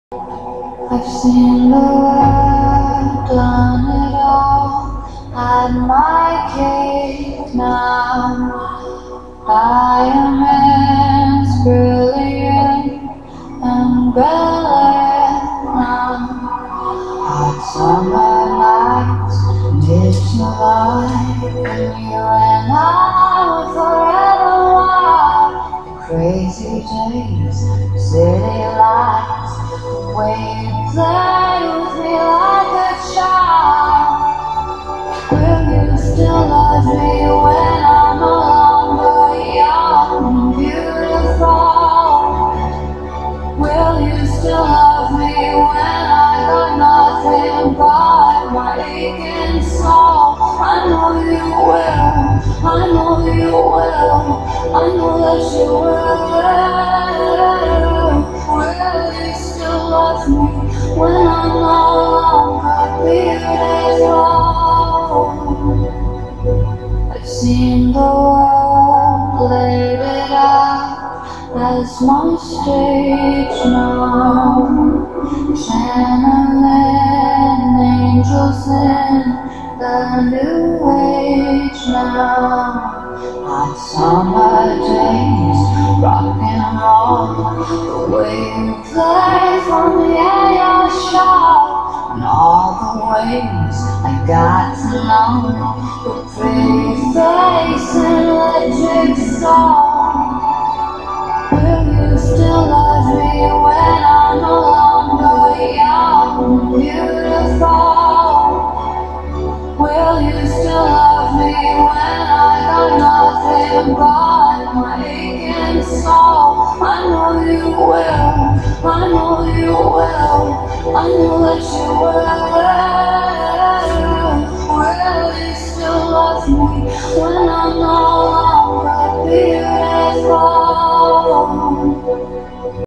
I've seen the world, done it all, had my cake now. Diamonds brilliant and brilliant. Hot summer nights, ditch the light, and you and I were forever wild. The crazy days, city lights, when you play with me like a child. Will you still love me when I'm no longer young and beautiful? Will you still love me when I got nothing but my aching soul? I know you will, I know you will, I know that you will. Will you still love me when I'm no longer beautiful? I've seen the world, laid it out as my stage now. Channeling angels in the new age now. Hot summer days, rock and roll, the way you play for me and your show, and all the ways I got to know your pretty face and electric soul. Will you still love me when I'm no longer young and beautiful? Will you still love me when I got nothing but my aching soul? I know you will, I know you will, I know that you will. Will you still love me when I'm no longer